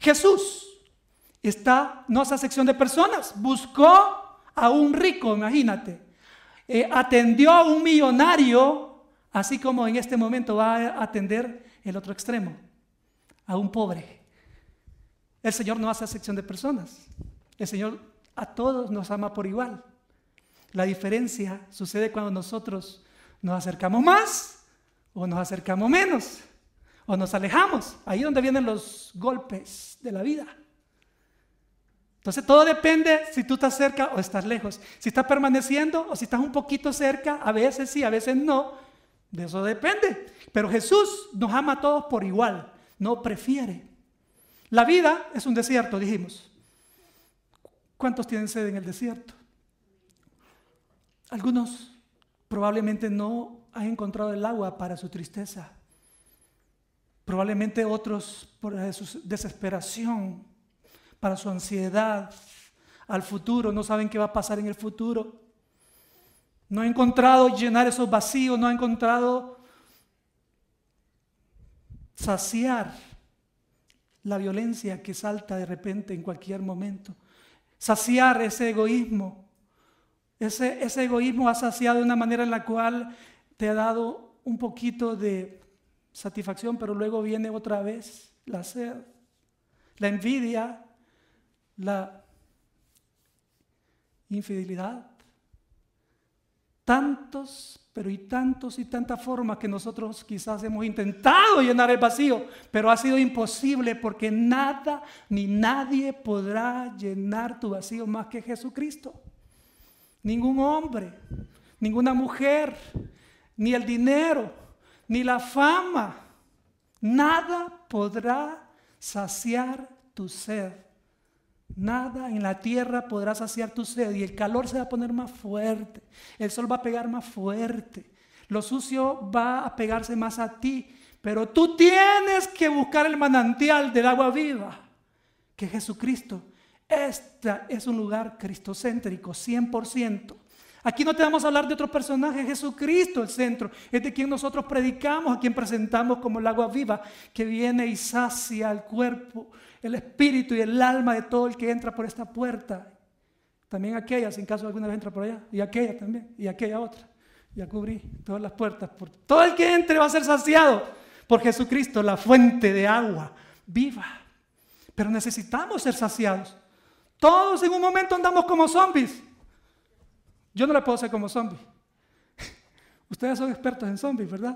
Jesús no hace acepción de personas. Buscó a un rico, imagínate. Atendió a un millonario, así como en este momento va a atender el otro extremo, a un pobre. El Señor no hace acepción de personas. El Señor a todos nos ama por igual. La diferencia sucede cuando nosotros nos acercamos más o nos acercamos menos o nos alejamos. Ahí es donde vienen los golpes de la vida. Entonces todo depende si tú estás cerca o estás lejos. Si estás permaneciendo o si estás un poquito cerca, a veces sí, a veces no. De eso depende. Pero Jesús nos ama a todos por igual, no prefiere. La vida es un desierto, dijimos. ¿Cuántos tienen sed en el desierto? Algunos probablemente no han encontrado el agua para su tristeza. Probablemente otros por su desesperación, para su ansiedad al futuro, no saben qué va a pasar en el futuro. No han encontrado llenar esos vacíos, no han encontrado saciar la violencia que salta de repente en cualquier momento. Saciar ese egoísmo. Ese egoísmo ha saciado de una manera en la cual te ha dado un poquito de satisfacción, pero luego viene otra vez la sed, la envidia, la infidelidad. Tantos, pero y tantas formas que nosotros quizás hemos intentado llenar el vacío, pero ha sido imposible porque nada ni nadie podrá llenar tu vacío más que Jesucristo. Ningún hombre, ninguna mujer, ni el dinero, ni la fama, nada podrá saciar tu sed. Nada en la tierra podrá saciar tu sed y el calor se va a poner más fuerte, el sol va a pegar más fuerte, lo sucio va a pegarse más a ti, pero tú tienes que buscar el manantial del agua viva, que es Jesucristo. Este es un lugar cristocéntrico, 100%. Aquí no te vamos a hablar de otros personajes, Jesucristo el centro, es de quien nosotros predicamos, a quien presentamos como el agua viva, que viene y sacia el cuerpo, el espíritu y el alma de todo el que entra por esta puerta. También aquella, si en caso alguna vez entra por allá, y aquella también, y aquella otra. Ya cubrí todas las puertas. Por todo el que entre va a ser saciado por Jesucristo, la fuente de agua viva. Pero necesitamos ser saciados. Todos en un momento andamos como zombies. Yo no le puedo hacer como zombie. Ustedes son expertos en zombies, ¿verdad?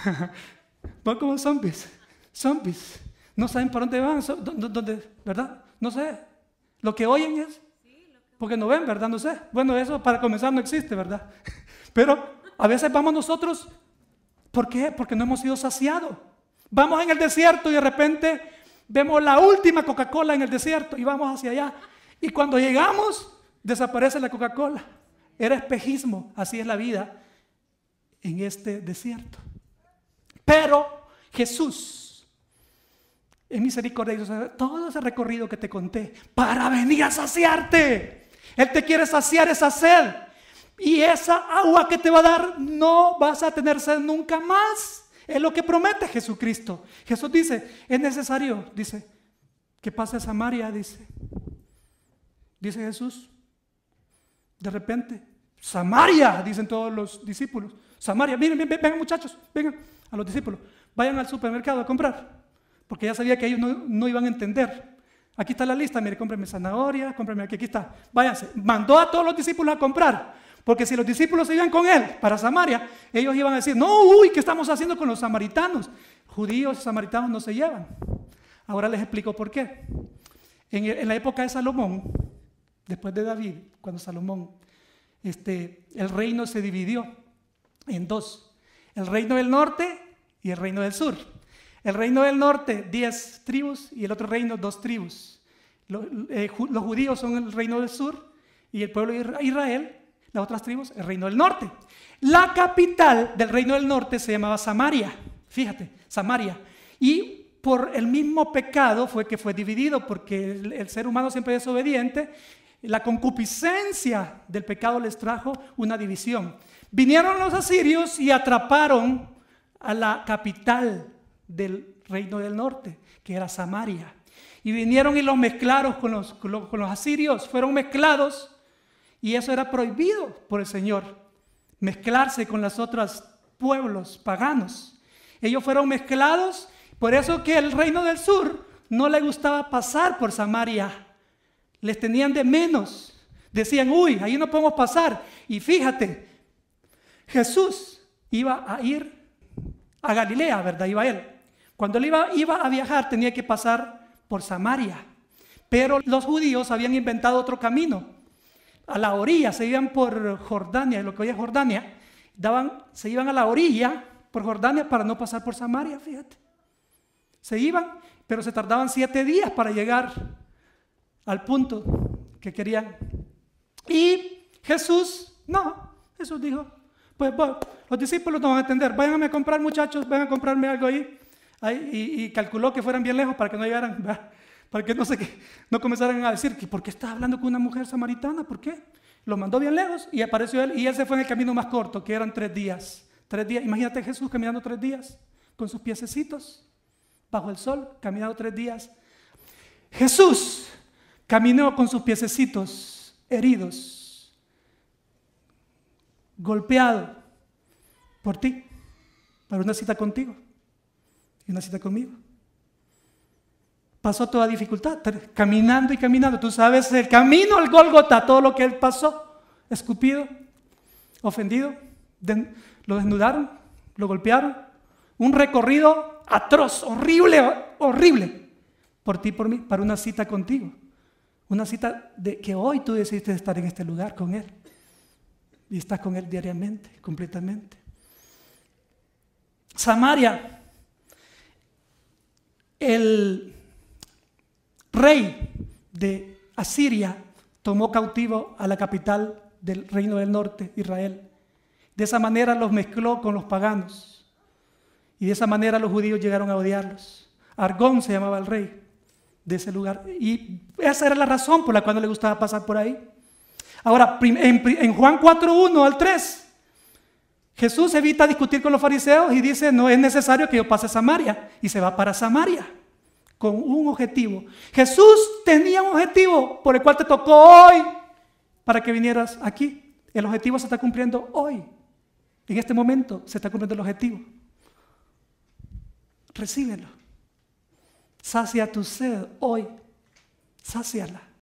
Van como zombies. Zombies. No saben para dónde van, dónde, ¿verdad? No sé. Lo que oyen es, porque no ven, ¿verdad? No sé. Bueno, eso para comenzar no existe, ¿verdad? Pero a veces vamos nosotros, ¿por qué? Porque no hemos sido saciados. Vamos en el desierto y de repente vemos la última Coca-Cola en el desierto y vamos hacia allá. Y cuando llegamos, desaparece la Coca-Cola. Era espejismo, así es la vida en este desierto. Pero Jesús es misericordioso, todo ese recorrido que te conté, para venir a saciarte. Él te quiere saciar esa sed. Y esa agua que te va a dar, no vas a tener sed nunca más. Es lo que promete Jesucristo. Jesús dice, es necesario, dice, que pase a Samaria, dice Jesús. De repente, Samaria, dicen todos los discípulos. Samaria, miren, vengan muchachos, vengan a los discípulos. Vayan al supermercado a comprar. Porque ya sabía que ellos no iban a entender. Aquí está la lista, mire, cómpreme zanahoria, cómpreme aquí está. Váyanse. Mandó a todos los discípulos a comprar. Porque si los discípulos se iban con él para Samaria, ellos iban a decir, no, ¿qué estamos haciendo con los samaritanos? Judíos y samaritanos no se llevan. Ahora les explico por qué. En la época de Salomón, después de David, cuando Salomón, el reino se dividió en dos. El reino del norte y el reino del sur. El reino del norte, 10 tribus, y el otro reino, 2 tribus. Los judíos son el reino del sur, y el pueblo de Israel, las otras tribus, el reino del norte. La capital del reino del norte se llamaba Samaria, fíjate, Samaria. Y por el mismo pecado fue que fue dividido, porque el ser humano siempre es desobediente. La concupiscencia del pecado les trajo una división. Vinieron los asirios y atraparon a la capital del reino del norte, que era Samaria. Y vinieron y los mezclaron con los asirios, fueron mezclados, y eso era prohibido por el Señor, mezclarse con los otros pueblos paganos. Ellos fueron mezclados, por eso que el reino del sur no le gustaba pasar por Samaria, les tenían de menos, decían, uy, ahí no podemos pasar. Y fíjate, Jesús iba a ir a Galilea, ¿verdad? Iba él. Cuando él iba a viajar tenía que pasar por Samaria, pero los judíos habían inventado otro camino. A la orilla, se iban por Jordania, lo que hoy es Jordania, se iban a la orilla por Jordania para no pasar por Samaria, fíjate. Se iban, pero se tardaban 7 días para llegar al punto que querían. Y Jesús dijo, pues los discípulos no van a entender, váyanme a comprar, muchachos, vayan a comprarme algo ahí. Y calculó que fueran bien lejos para que no llegaran, ¿verdad? Para que no comenzaran a decir, ¿por qué estás hablando con una mujer samaritana? ¿Por qué? Lo mandó bien lejos y apareció él, y él se fue en el camino más corto, que eran 3 días. 3 días, imagínate Jesús caminando 3 días, con sus piececitos, bajo el sol, caminando 3 días. Jesús caminó con sus piececitos heridos, golpeado por ti, para una cita contigo y una cita conmigo. Pasó toda dificultad, caminando y caminando. Tú sabes el camino al Gólgota, todo lo que él pasó, escupido, ofendido, lo desnudaron, lo golpearon. Un recorrido atroz, horrible, por ti y por mí, para una cita contigo. Una cita de que hoy tú decidiste estar en este lugar con él. Y estás con él diariamente, completamente. Samaria, el rey de Asiria tomó cautivo a la capital del reino del norte, Israel. De esa manera los mezcló con los paganos. Y de esa manera los judíos llegaron a odiarlos. Argón se llamaba el rey de ese lugar. Y esa era la razón por la cual no le gustaba pasar por ahí. Ahora, en Juan 4:1 al 3, Jesús evita discutir con los fariseos y dice, no es necesario que yo pase a Samaria. Y se va para Samaria con un objetivo. Jesús tenía un objetivo por el cual te tocó hoy para que vinieras aquí. El objetivo se está cumpliendo hoy. En este momento se está cumpliendo el objetivo. Recíbelo. Sacia tu sed hoy. Sáciala